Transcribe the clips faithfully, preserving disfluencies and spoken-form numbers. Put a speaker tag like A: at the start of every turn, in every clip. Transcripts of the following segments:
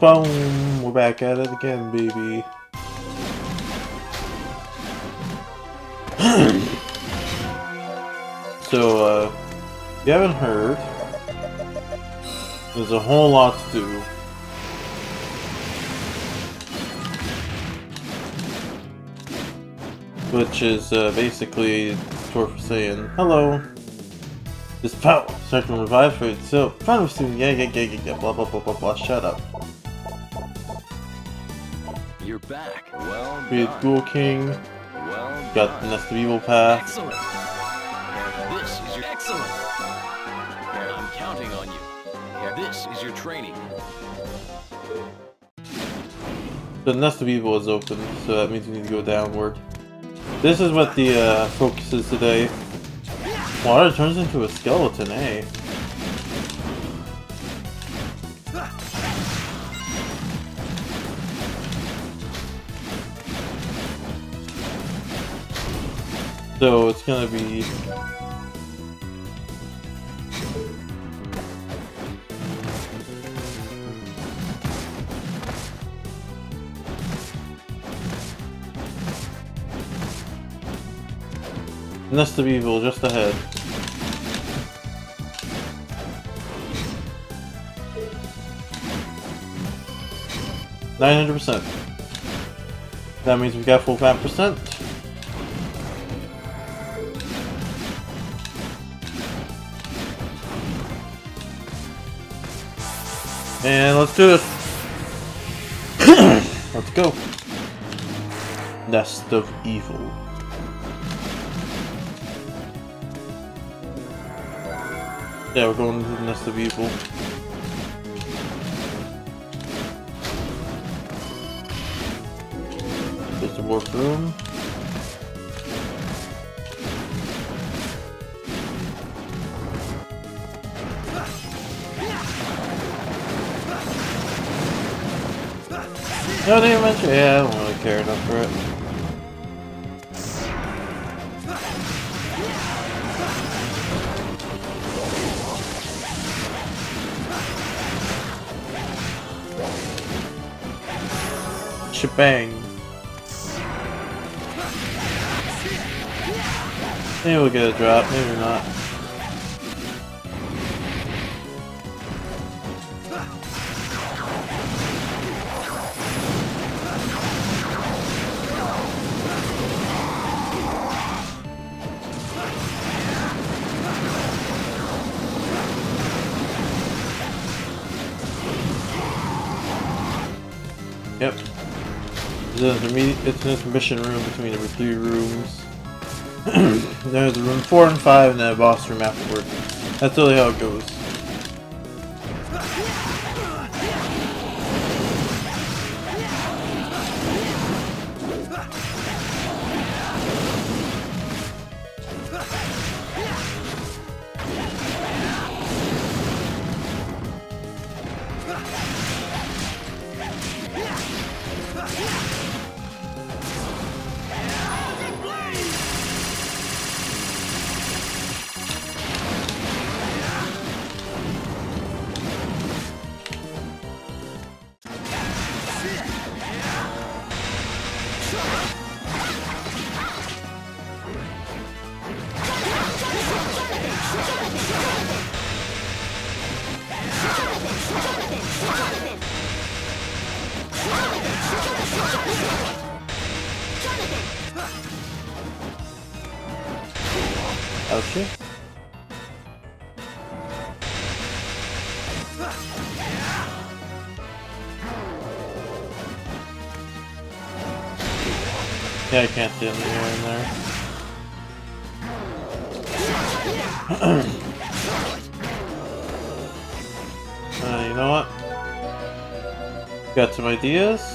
A: Boom! We're back at it again, baby. So, uh, if you haven't heard, there's a whole lot to do. Which is, uh, basically short for saying, hello. This power starts to revive for itself. Final soon, yeah, yeah, yeah, yeah, yeah, blah, blah, blah, blah, blah, shut up.
B: You're back. Well
A: Create Ghoul King.
B: Well
A: Got the Nest of Evil path.
B: Excellent. This is your excellent. I'm counting on you. This is your training.
A: The Nest of Evil is open, so that means we need to go downward. This is what the uh, focus is today. Water turns into a skeleton, eh? So it's gonna be Nest of Evil just ahead. nine hundred percent. That means we got full fan percent. And let's do this. Let's go. Nest of Evil. Yeah, we're going to the Nest of Evil. There's the warp room. No, they didn't mention. Yeah, I don't really care enough for it. Shebang. Maybe we'll get a drop, maybe not. Yep. It's an, intermediate, it's an intermission room between the three rooms. There's room four and five and then a boss room afterward. That's really how it goes. Okay. Yeah, I can't see in the air in there. uh, you know what? Got some ideas.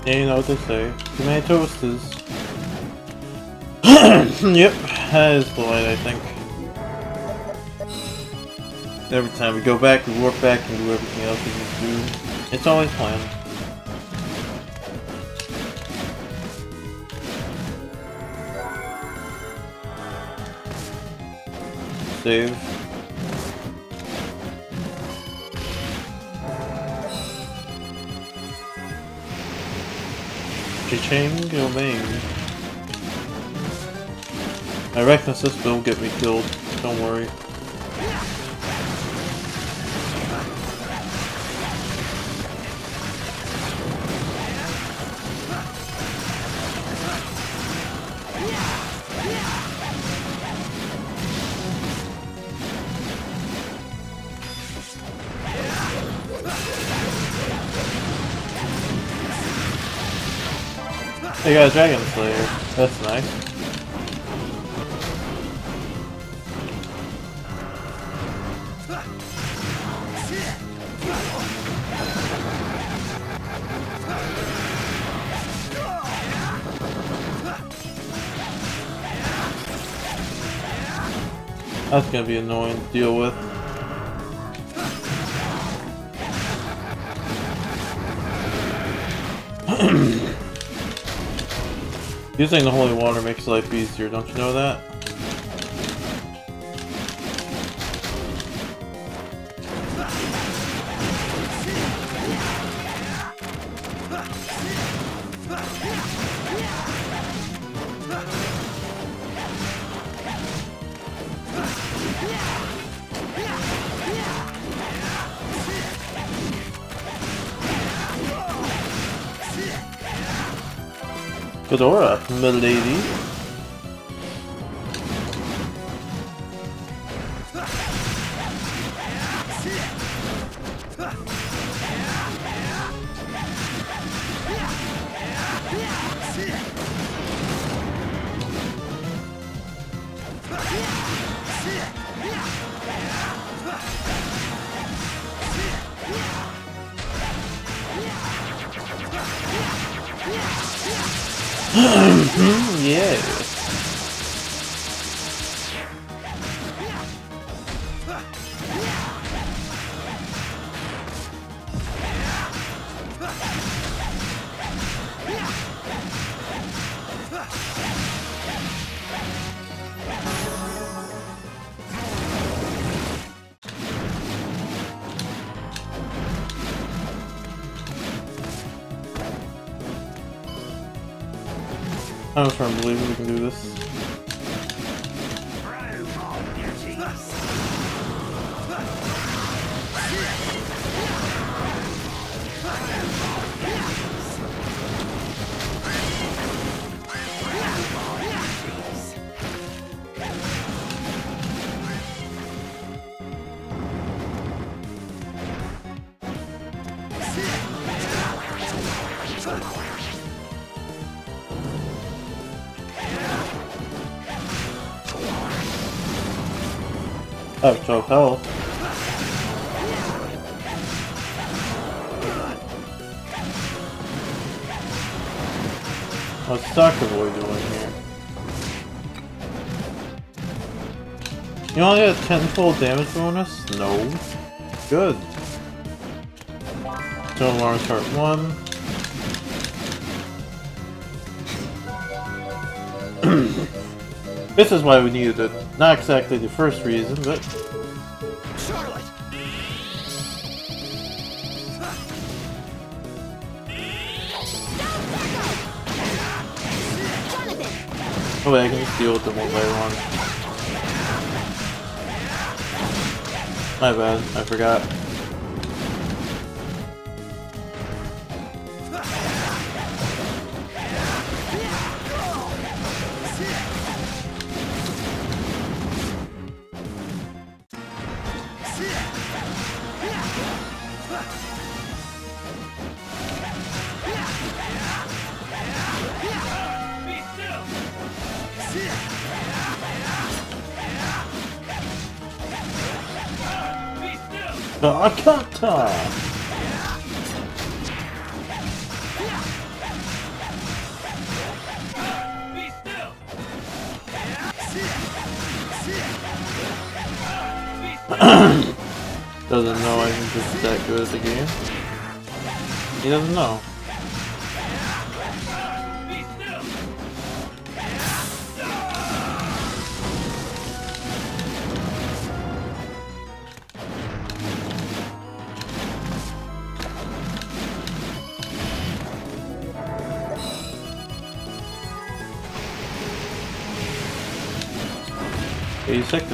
A: Yeah, you know what they say. Too many toasters. Yep, that is polite, I think. Every time we go back, we warp back and do everything else we just do. It's always planned. Save. Cha-ching, yo bang. My reckless will get me killed, don't worry. They got a Dragon Slayer. That's nice. That's gonna be annoying to deal with. Using the holy water makes life easier, don't you know that? Fedora, milady. Yeah. I'm trying to believe we can do this. Oh, twelve health. What's Doctor Boy doing here? You only get a tenfold damage bonus? No. Good. Stone Alarms Part one. This is why we needed it. Not exactly the first reason, but...
B: Charlotte!
A: Oh wait, I can just deal with them one by one. My bad, I forgot. Akata! Doesn't know I'm just that good at the game. He doesn't know. eighty seconds.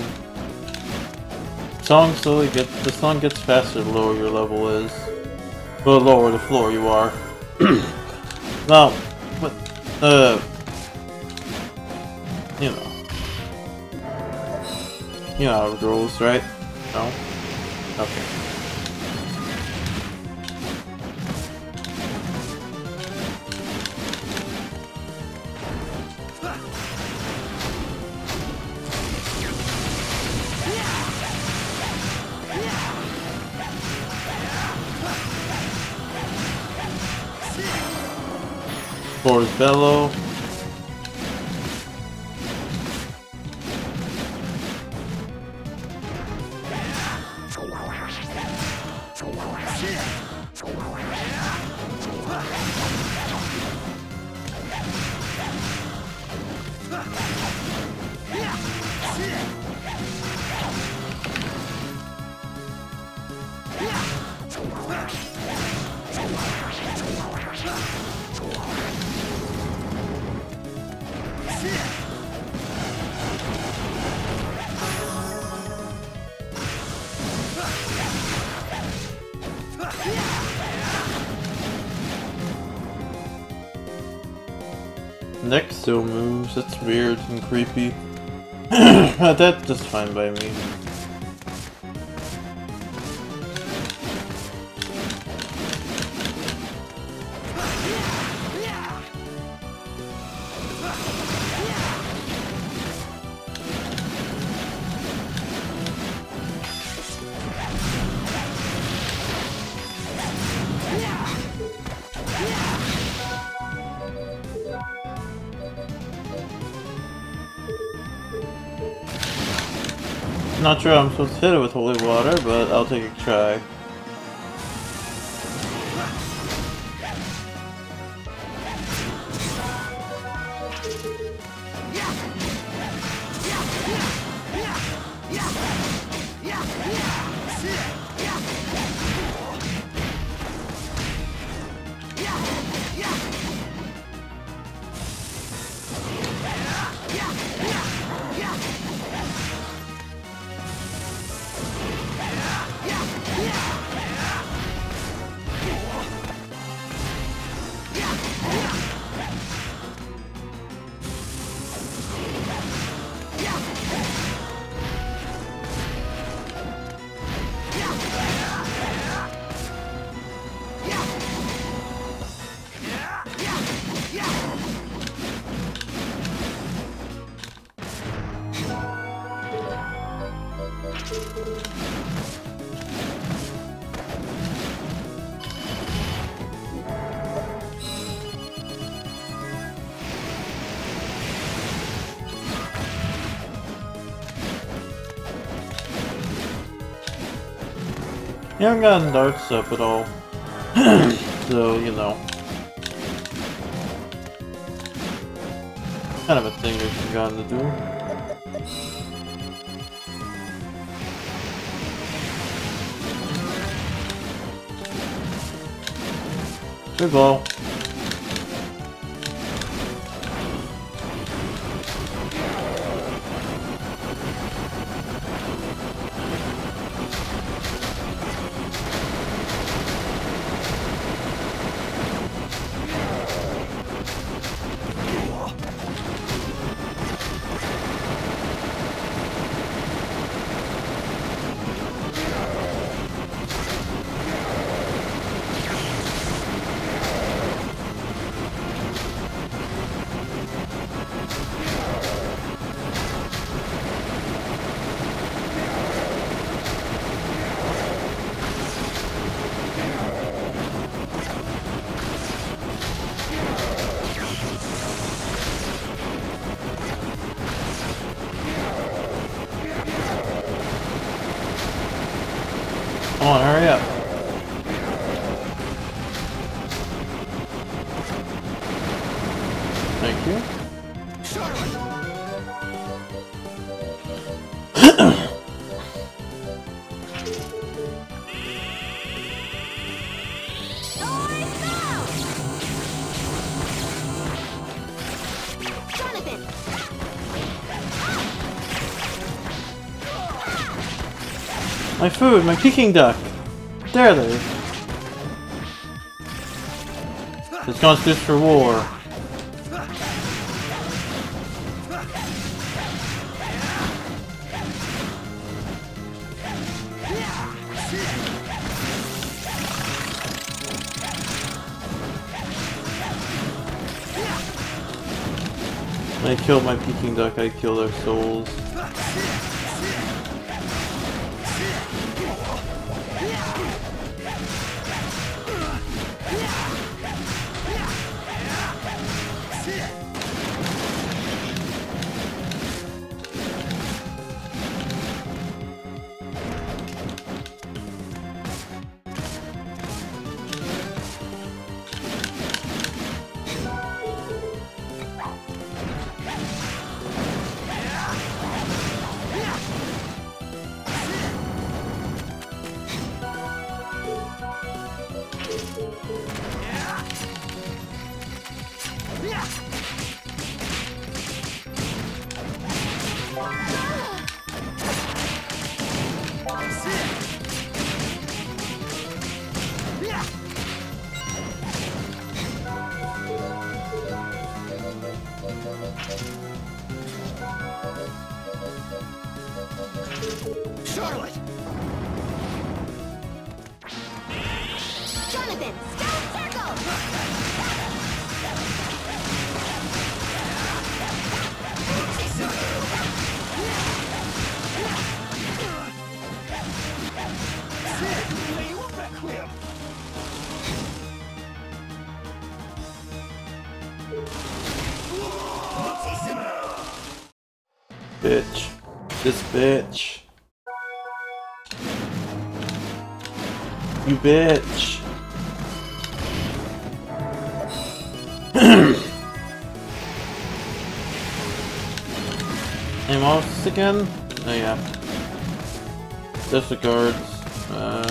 A: Song slowly gets the song gets faster the lower your level is. Well, the lower the floor you are. Now, but uh, you know, you know how it goes, right? No, okay. Floors bellow. Neck still moves, that's weird and creepy. That's just fine by me. Not sure I'm supposed to hit it with holy water, but I'll take a try. You haven't gotten darts up at all. So, you know. Kind of a thing we've forgotten to do. Good ball. Come on, hurry up. Thank you. My food, my Peking duck. There it is. It's constitutes for war. When I killed my Peking duck, I killed their souls.
C: Charlotte! Jonathan, stone circle!
A: Bitch. This bitch. You bitch. Aim off again? Oh yeah. Disregards. Uh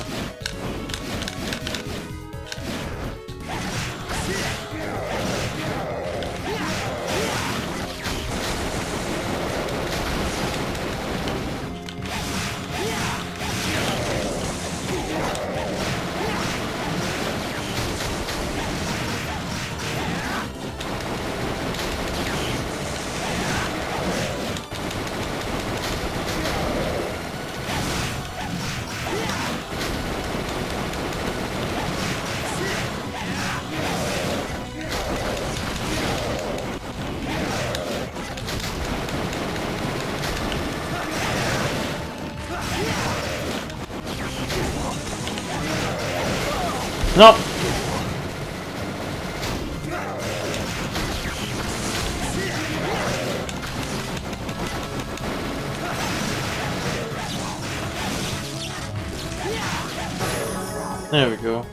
A: No! There we go.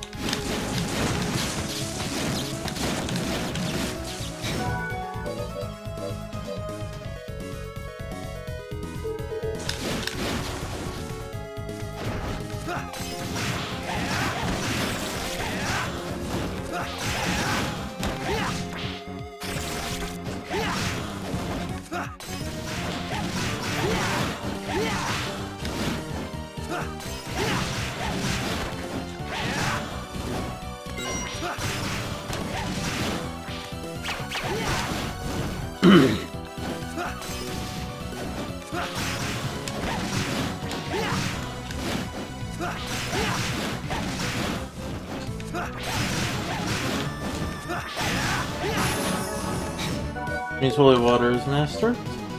A: Means holy water is master.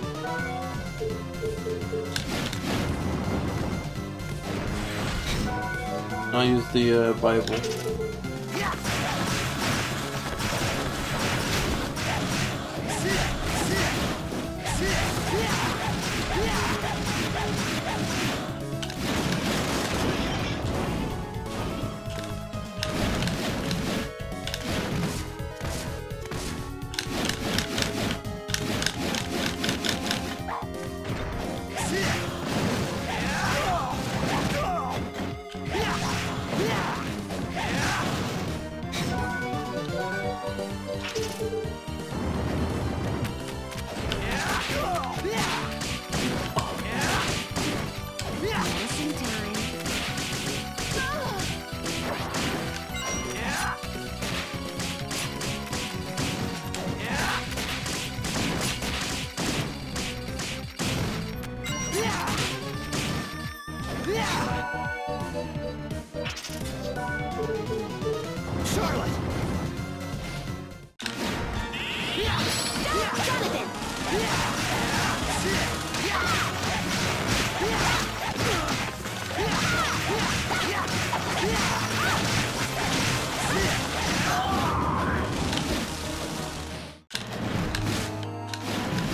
A: I'll use the uh, Bible.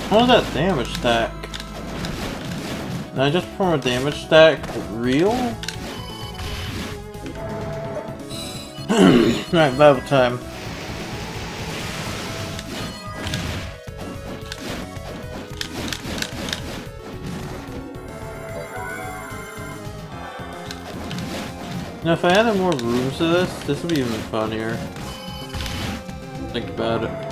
A: What was that damage stack? Did I just perform a damage stack real? Alright, battle time. Now if I added more rooms to this, this would be even funnier. Think about it.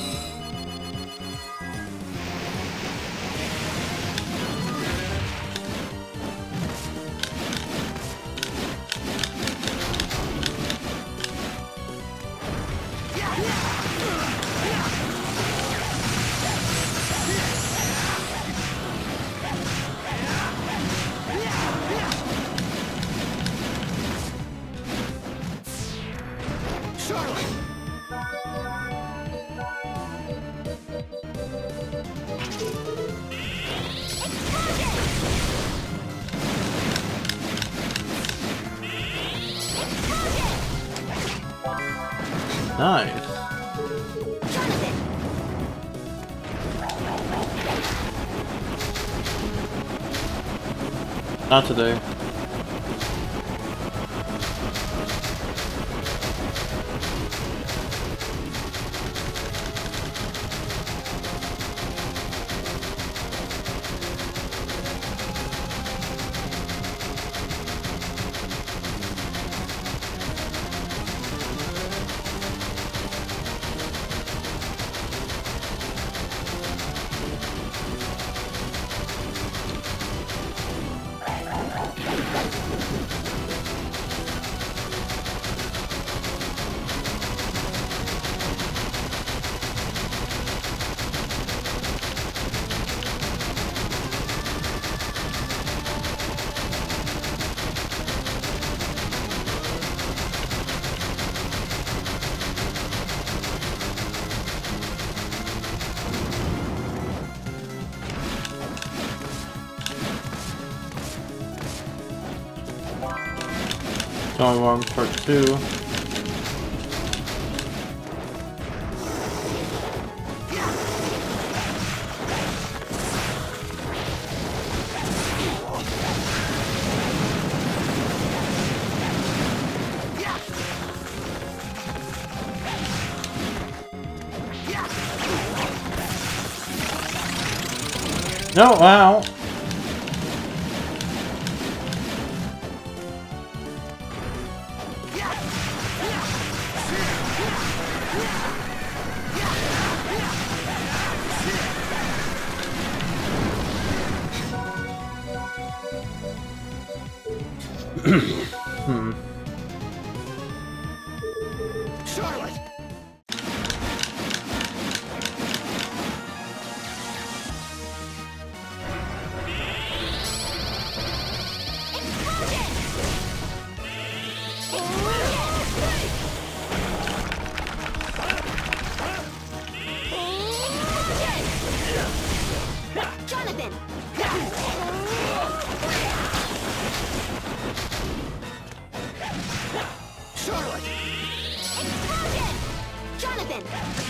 A: Nice. Not today. Strong Arms Part two. No, wow. Hmm.
C: Charlotte! Jonathan! Charlotte! Explosion! Jonathan!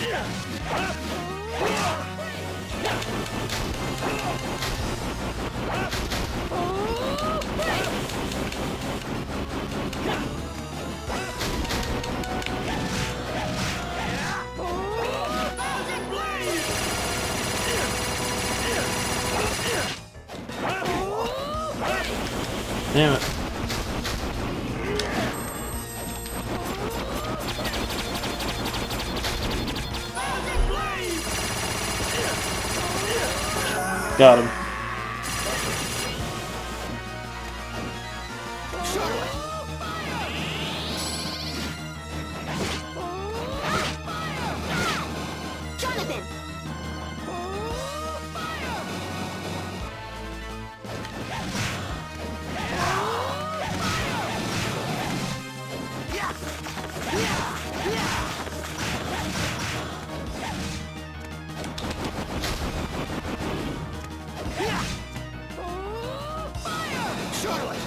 A: Damn it. Got him.
C: Jonathan! Charlotte!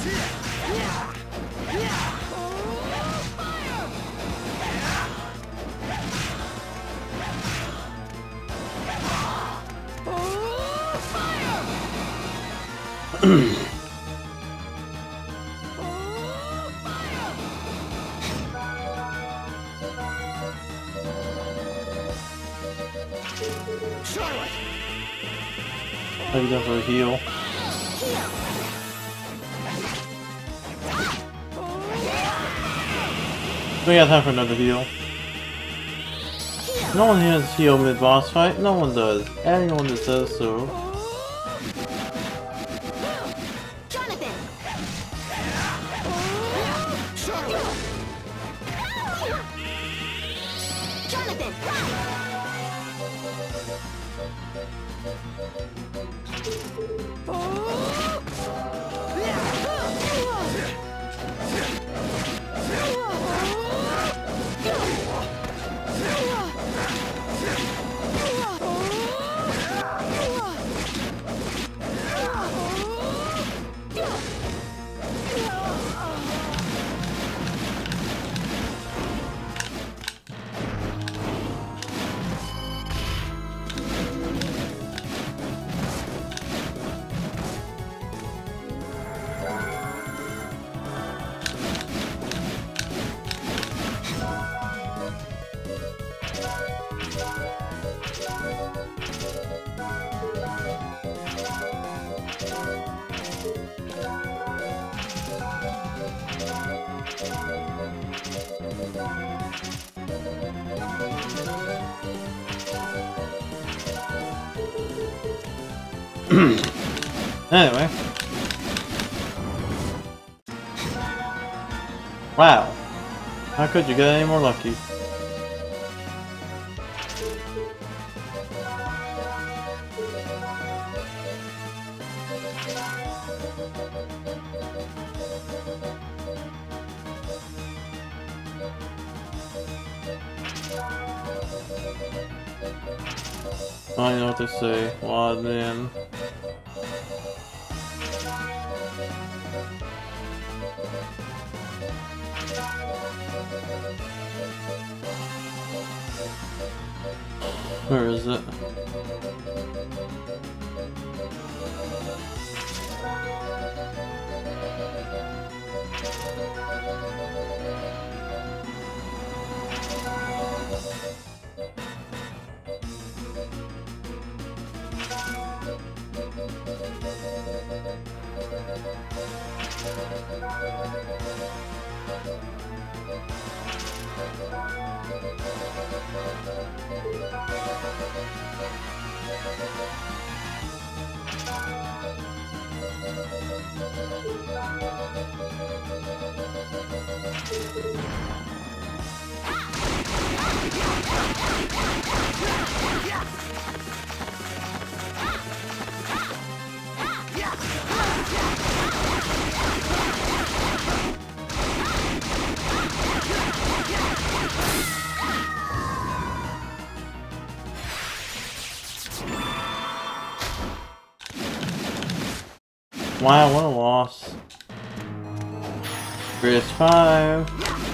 A: Maybe go for a heal. We got time for another heal. No one has heal mid-boss fight. No one does. Anyone that says so.
C: Jonathan. Jonathan.
A: Anyway. Wow. How could you get any more lucky? I know what to say. Well, then. Where is it? Wow, what a loss. Greatest five.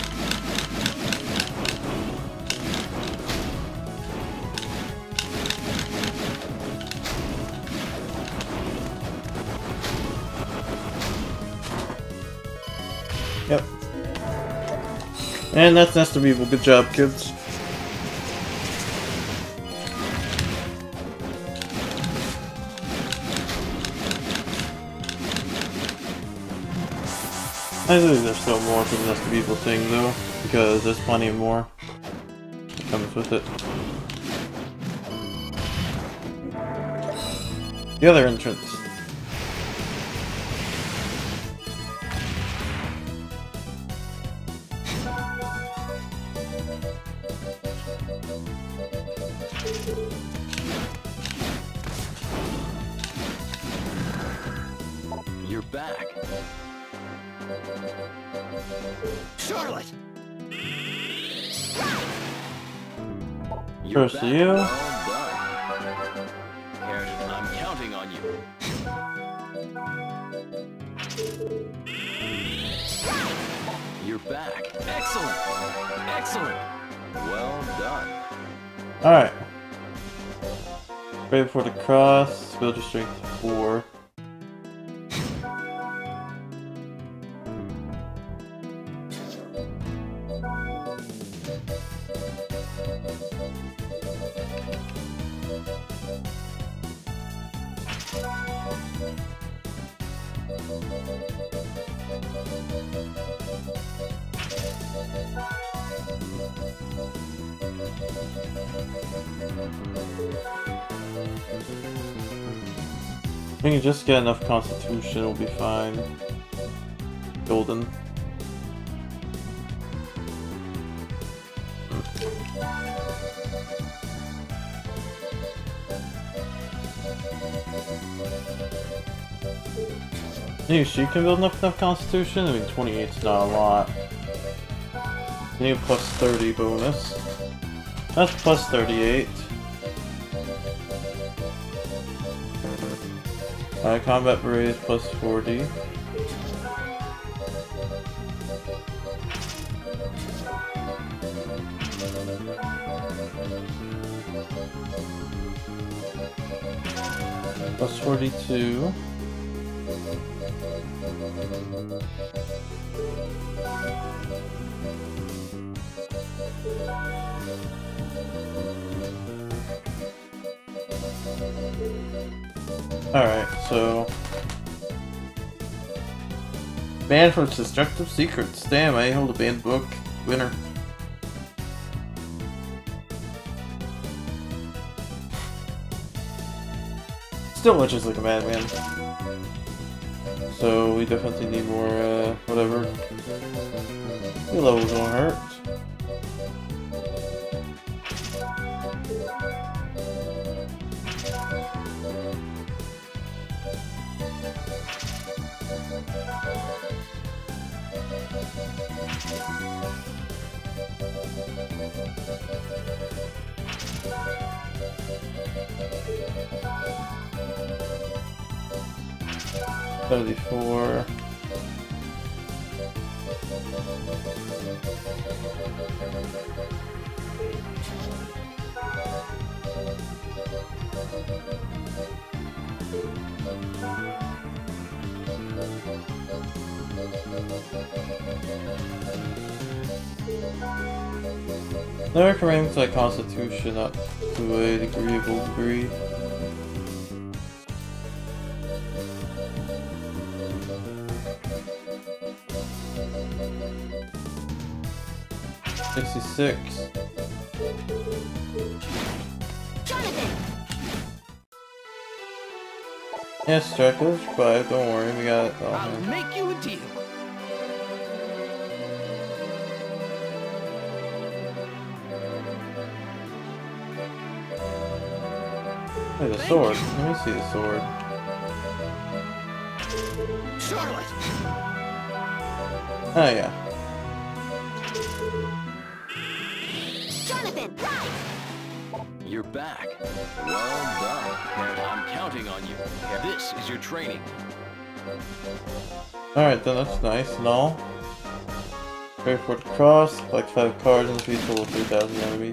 A: Yep. And that's Nest of Evil. Good job, kids. I think there's still more to the Nest of Evil thing though, because there's plenty more that comes with it. The other entrance.
B: You're back.
C: Charlotte.
B: You're
A: First
B: back.
A: to you.
B: Well done. Harry, I'm counting on you. back. Excellent. Excellent. Well done.
A: Alright. Right before the cross, build your strength to four. I think you just get enough constitution, will be fine. Golden. You sure you can build enough enough constitution? I mean, twenty-eight's not a lot. You need a plus thirty bonus. That's plus thirty-eight. Uh, combat beret is plus forty. Plus forty-two. Alright, so... Banned from destructive secrets. Damn, I hold a banned book. Winner. Still looks like a madman. So we definitely need more, uh, whatever. Your levels won't hurt. Seventy-four. Never ranks like Constitution up to a agreeable degree. Sixty-six.
C: Jonathan!
A: Yes, Draco, survive. Don't worry, we got it. Oh,
B: I'll
A: man.
B: make you a deal.
A: Hey, the sword. Let me see the sword.
C: Charlotte!
A: Oh yeah.
C: Jonathan, right!
B: You're back. Well done. I'm counting on you. This is your training.
A: Alright, then that's nice and all. Ready for the cross. Collect five cards and defeat a total of three thousand enemies.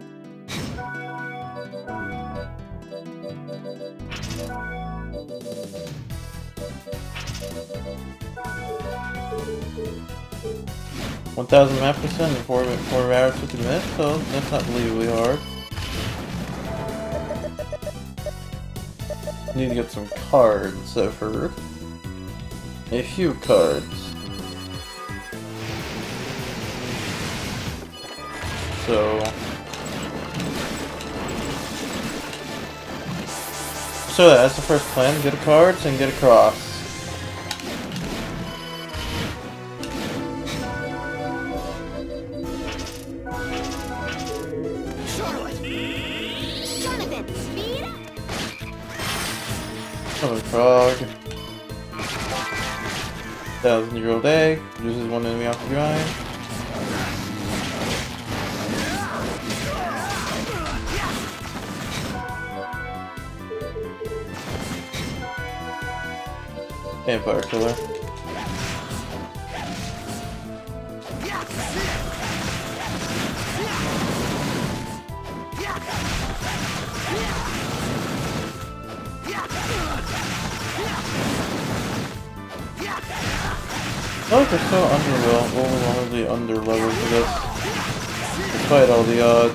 A: one thousand map percent in four, four hours fifty minutes, so that's not believably hard. Need to get some cards, I've heard. A few cards. So... So that's the first plan, get a cards and get a cross. Another frog. Thousand year old egg. Reduces one enemy off the grind. Vampire killer. I feel like we're so underwhelmingly under leveled for this, despite all the odds.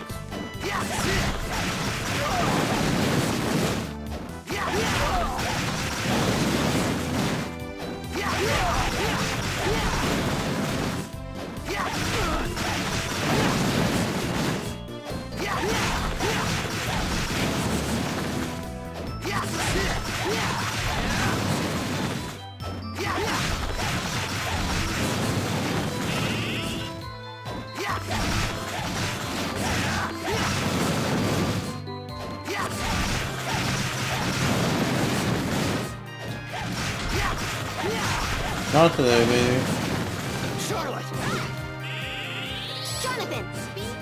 A: Not today, baby.
C: Charlotte! Jonathan! Speed!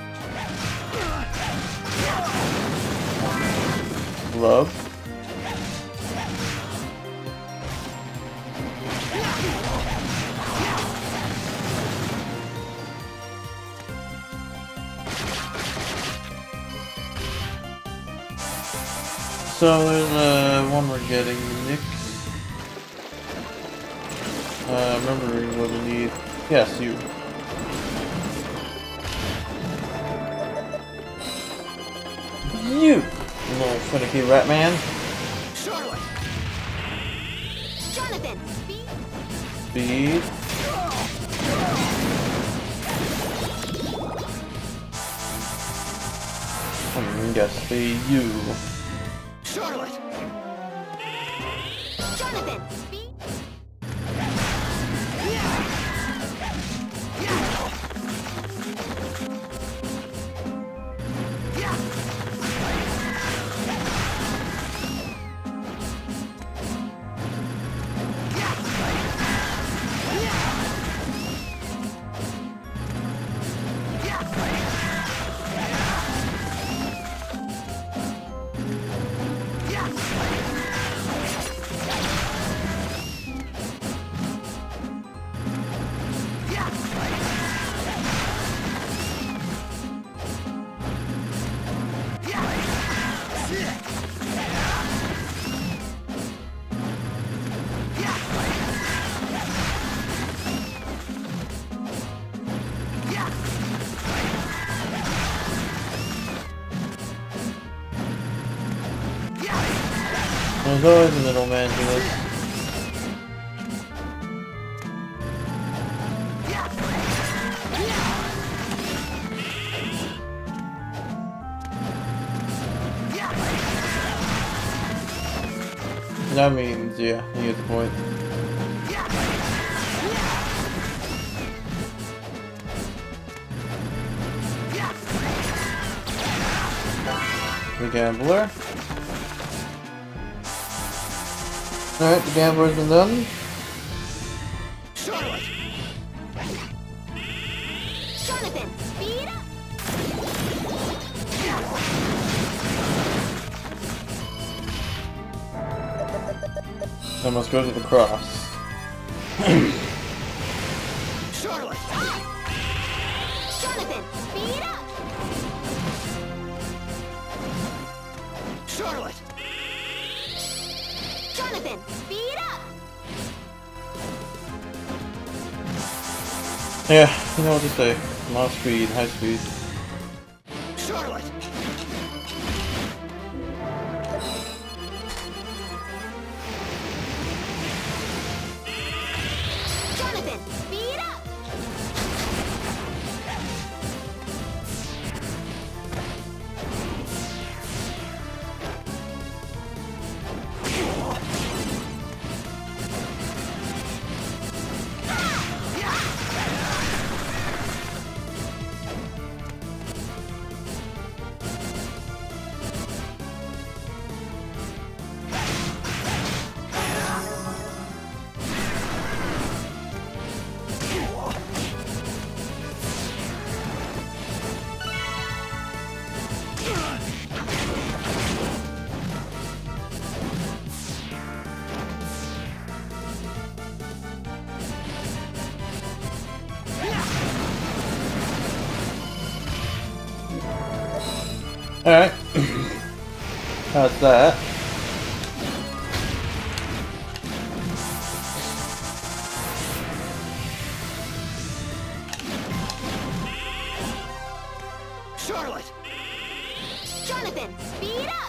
A: Love. So there's uh, one we're getting, Nick. Uh, remembering what we need. Yes, you. You! Little finicky rat man.
C: Charlotte! Jonathan! Speed!
A: Speed. I'm gonna say you.
C: Charlotte! Jonathan! Speed!
A: There's always a middleman to this. That means, yeah, you get the point. The gambler. Alright, the gambler's been done.
C: Charlotte! Jonathan, speed up!
A: I must go to the cross.
C: Charlotte! Jonathan, speed up! Charlotte! Jonathan, speed up!
A: Yeah, you know what to say. Low speed, high speed.
C: Charlotte! Jonathan, speed up!
A: Alright. How's that?
B: Charlotte!
C: Jonathan, speed up!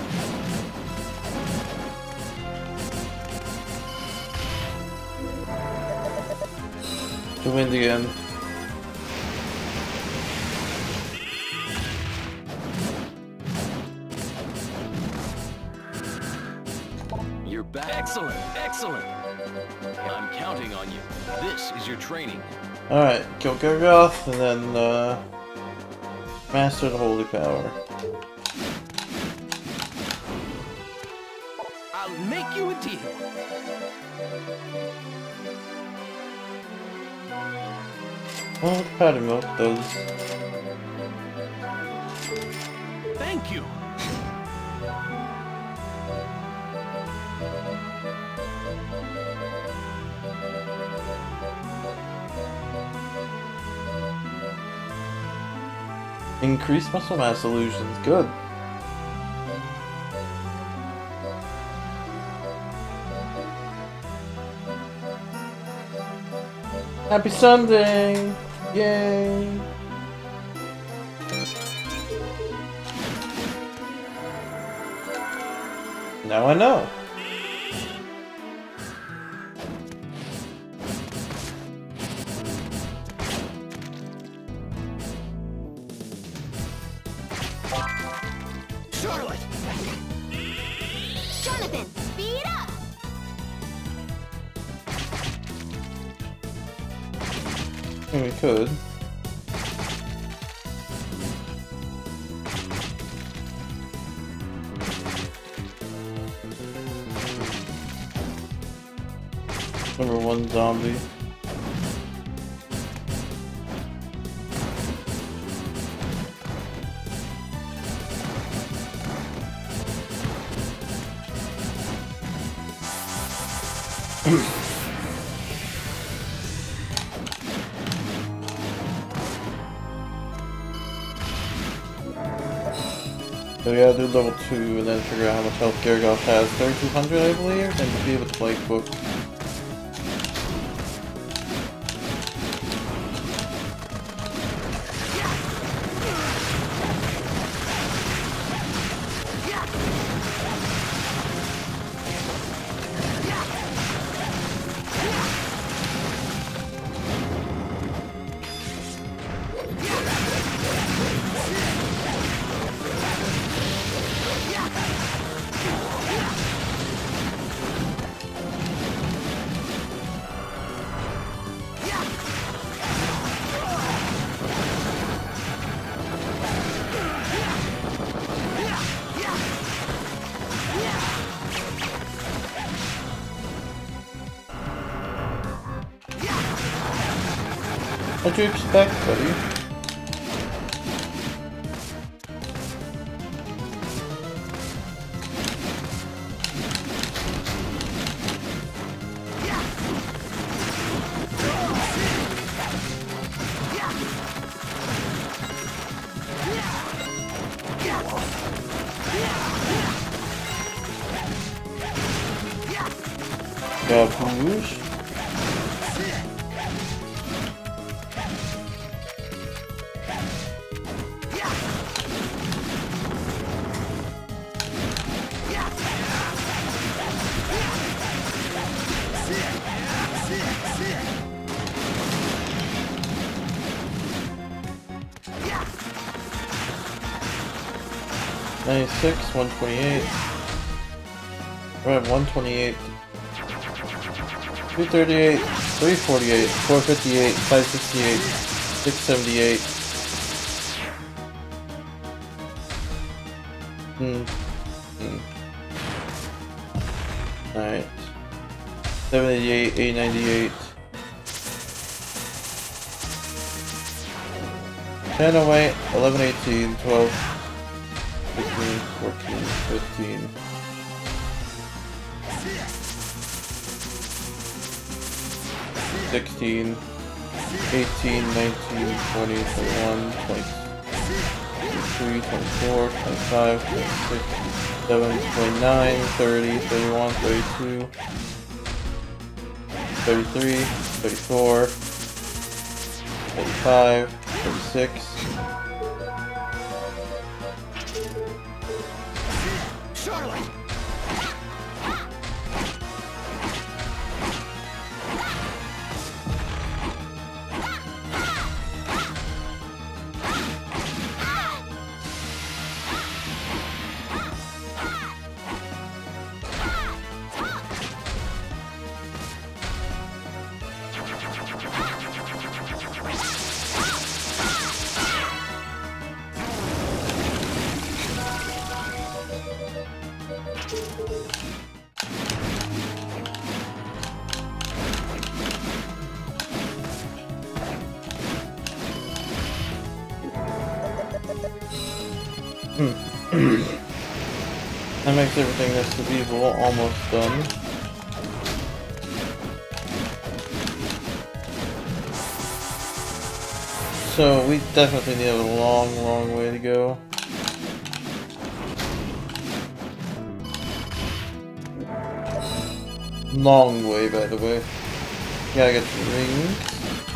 A: The wind again.
B: You're back. Excellent, excellent. I'm counting on you. This is your training.
A: Alright, kill Gargoth and then uh, master the holy power.
B: I'll make you a deal.
A: Well, what powder milk does.
B: Thank you.
A: Increased muscle mass illusions, good. Happy Sunday! Yay! Now I know.
B: Charlotte!
C: Jonathan, speed up!
A: We could. Number one zombie. So we gotta do level two and then figure out how much health Gargoth has. thirty-two hundred, I believe, and be able to play book. What'd you expect, buddy? Gabouche. ninety-six, one twenty-eight. We're at one twenty-eight. two thirty-eight, three forty-eight, four fifty-eight, five sixty-eight, six seventy-eight. Hmm. Hmm. Alright. seven eighty-eight, eight ninety-eight. ten oh eight, eleven eighteen, twelve, fifteen, fourteen, fifteen. sixteen, eighteen, nineteen, twenty, twenty-one, twenty-two, twenty-three, twenty-four, twenty-five, twenty-six, twenty-seven, twenty-nine, thirty, thirty-one, thirty-two, thirty-three, thirty-four, thirty-five, thirty-six.
B: Charlotte!
A: That makes everything that's the evil almost done. So we definitely need a long, long way to go. Long way, by the way. Gotta get the rings.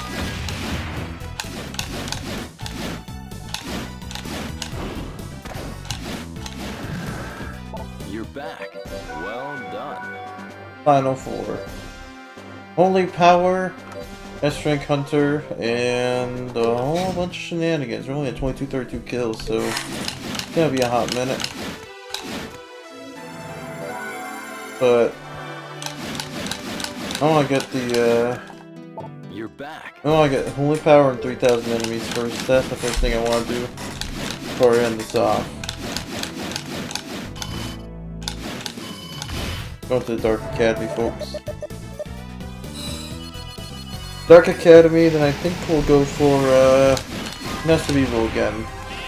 B: You're back. Well done.
A: Final four. Holy Power, S-Rank Hunter, and a whole bunch of shenanigans. We're only at twenty-two, thirty-two kills, so it's gonna be a hot minute. But I wanna get the, uh...
B: You're back.
A: I wanna get Holy Power and three thousand enemies first. That's the first thing I wanna do before I end this off. Going to the Dark Academy, folks. Dark Academy, then I think we'll go for, uh, Nest of Evil again.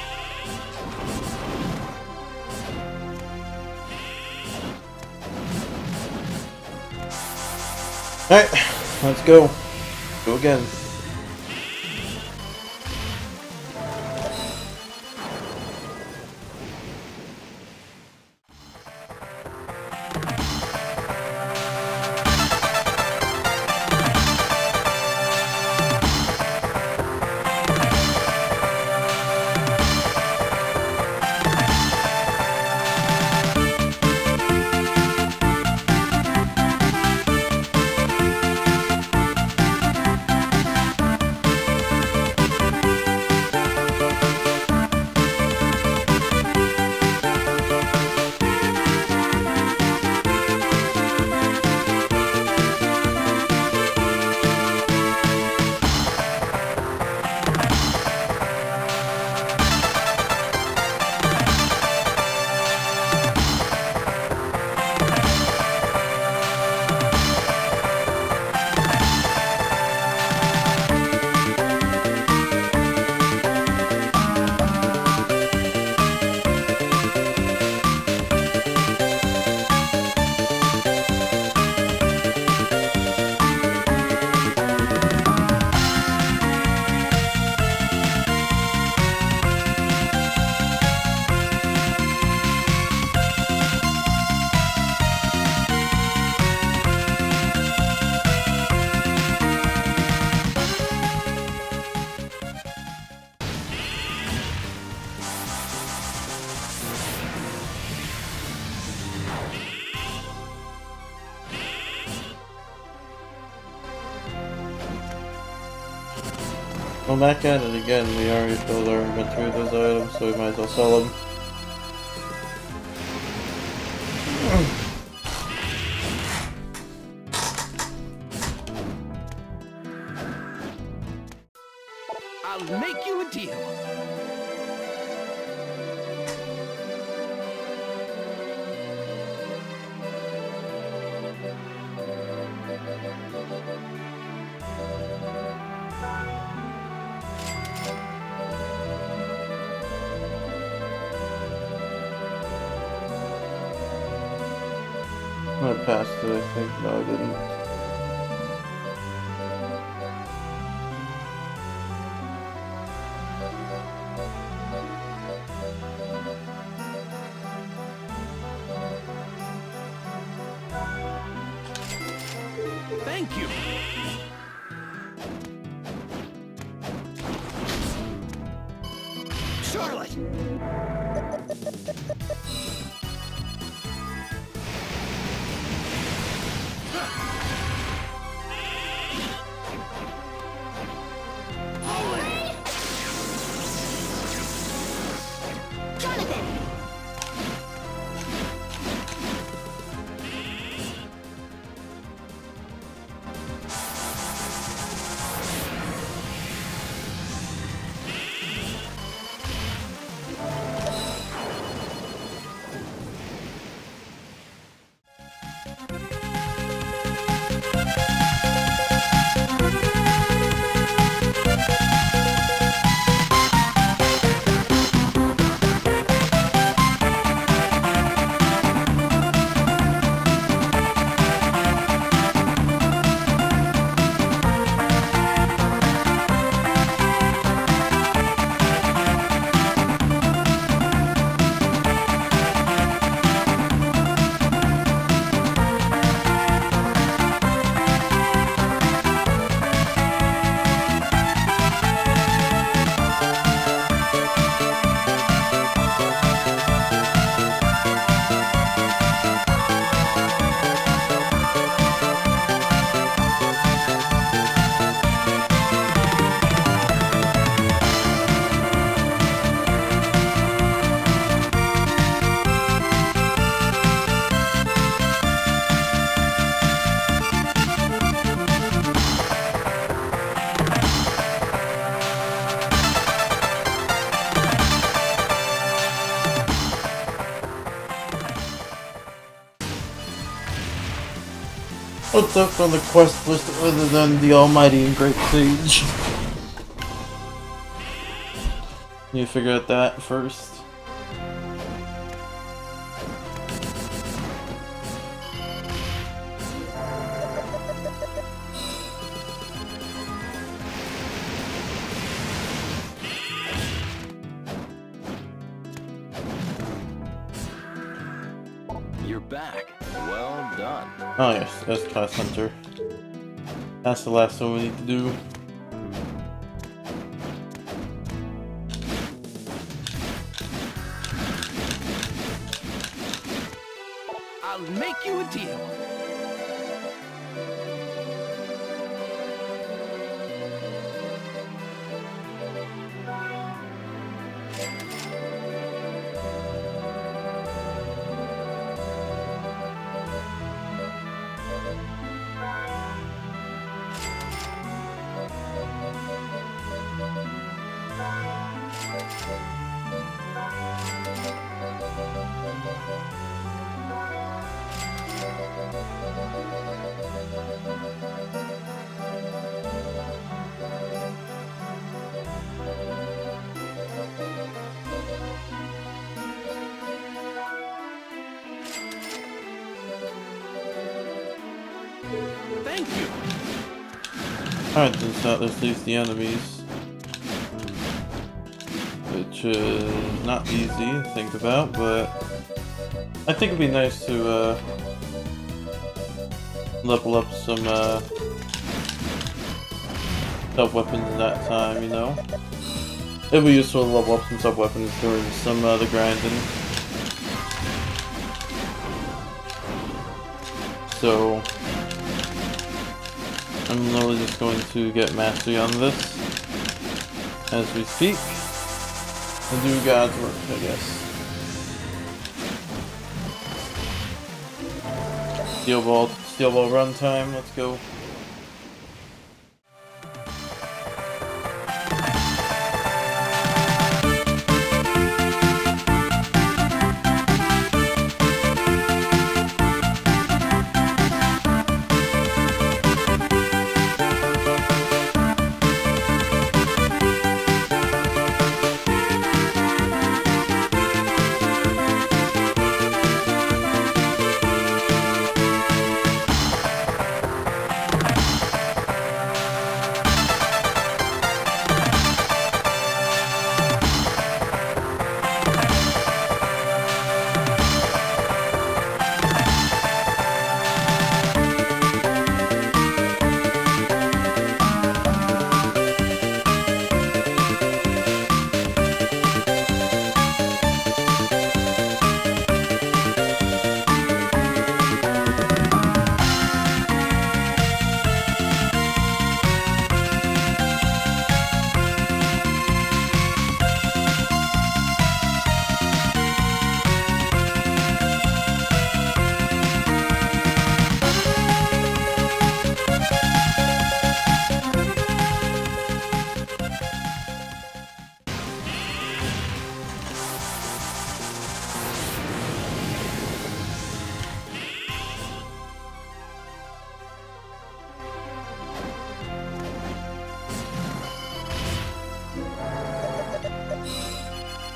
A: Alright, let's go. Go again. Well, back at it again. We already filled our inventory of those items, so we might as well sell them.
B: I'll make you a deal.
A: I passed it, I think. No, I didn't.
B: Thank you. Charlotte!
C: Jonathan!
A: What's up on the quest list other than the almighty and great sage? You figure out that first.
B: You're back. Well done.
A: Oh yes, that's Class Hunter. That's the last one we need to do.
B: I'll make you a deal. Thank you.
A: Alright, then so let's leave the enemies. Which is not easy to think about, but I think it'd be nice to uh, level up some uh, sub-weapons at that time, you know? It'd be useful to level up some sub-weapons during some uh, the grinding. So I'm literally just going to get mastery on this as we speak and do God's work, I guess. Steel ball, steel ball run time. Let's go.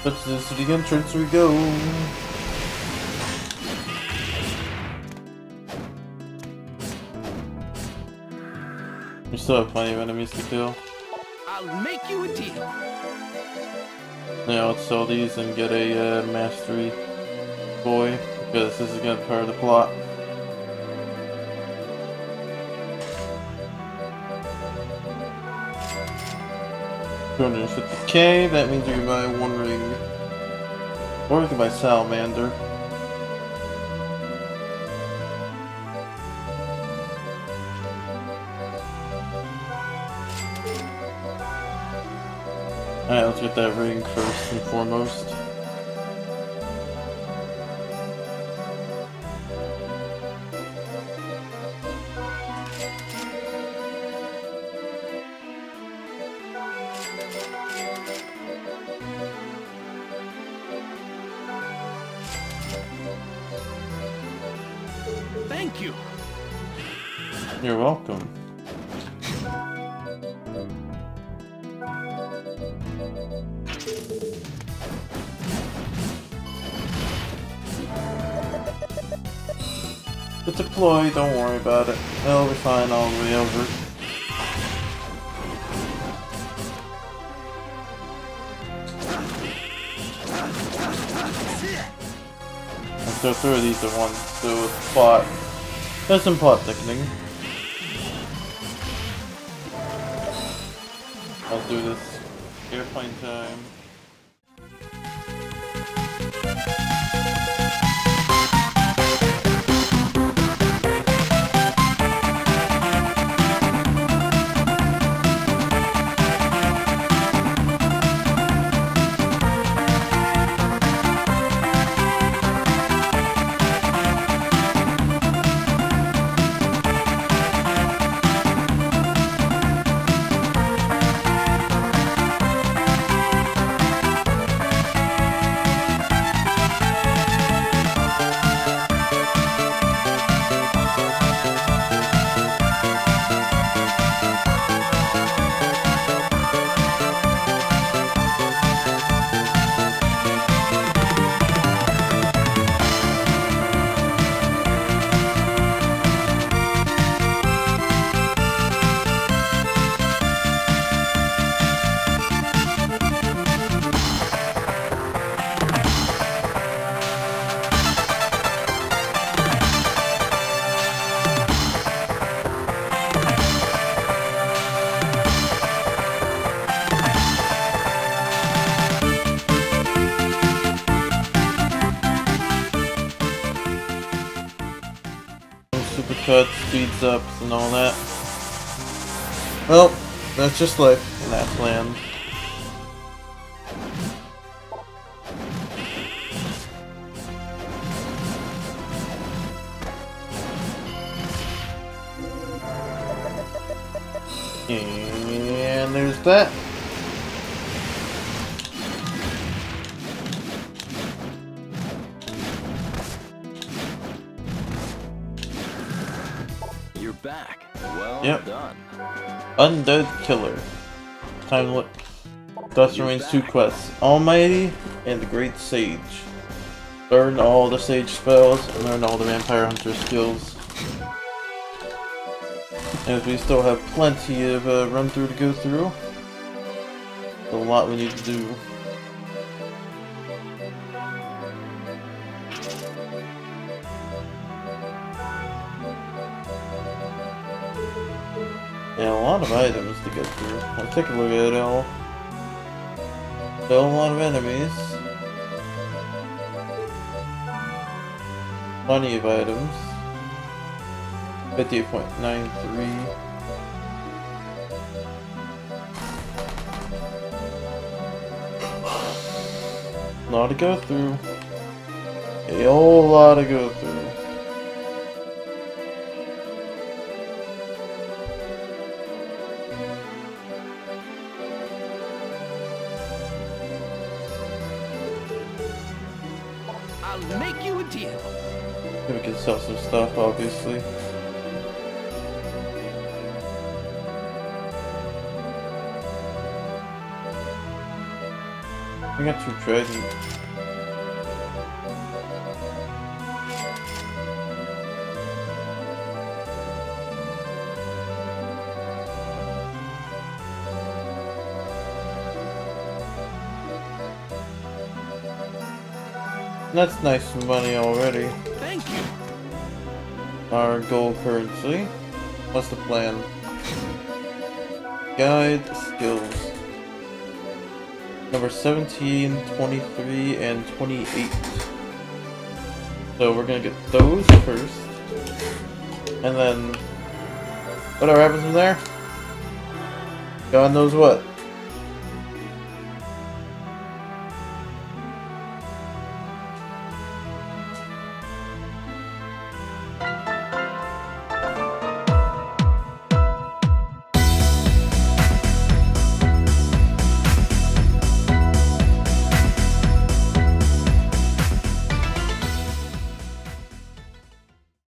A: Touch this to the entrance we go. We still have plenty of enemies to kill.
B: I'll make you a deal.
A: Now let's sell these and get a uh, mastery boy, because this is gonna be part of the plot. two hundred fifty K, that means you can buy one ring. Or you can buy Salamander. Alright, let's get that ring first and foremost.
B: Thank you.
A: You're welcome. But deploy, don't worry about it. It'll be fine all the way over. So throw these at once, so plot. There's some plot thickening. I'll do this. Airplane time. Supercuts, speeds ups, and all that. Well, that's just life in that land. And there's that.
B: You're back. Well
A: Yep.
B: done.
A: Undead Killer. Time to look. Thus remains two quests. Almighty and the Great Sage. Learn all the Sage spells and learn all the Vampire Hunter skills. As we still have plenty of uh, run through to go through. There's a lot we need to do. Yeah, a lot of items to get through. Let's take a look at it all. Still a lot of enemies. Plenty of items. fifty-eight point nine three. A lot to go through. A whole lot to go through.
B: I'll make you a deal.
A: We can sell some stuff, obviously. I got two tridents. That's nice money already.
B: Thank you.
A: Our gold currency. What's the plan? Guide skills. Number seventeen, twenty-three, and twenty-eight. So we're gonna get those first. And then whatever happens from there, God knows what.